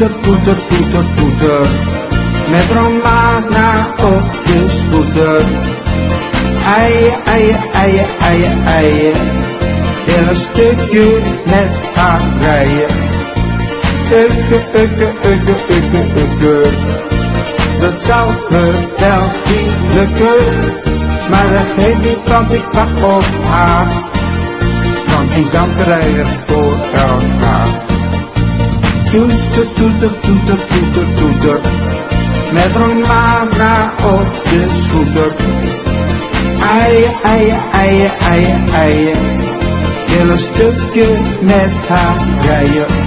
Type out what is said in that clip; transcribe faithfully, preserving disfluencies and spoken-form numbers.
toeter, toeter, toeter, toeter. Met Romana op de scooter. Eien, eien, eien, eien, eien. Heel een stukje met haar rijden. Ukke, ukke, ukke, ukke, ukke. Dat zou me wel niet lukken. Maar dat geeft niet, want ik wacht op haar. Van een zandrijder voor elkaar. Toeter, toeter, toeter, toeter, toeter. Met Romana op de scooter. Eien, eien, eien, eien, eien. Heel een stukje met haar rijden.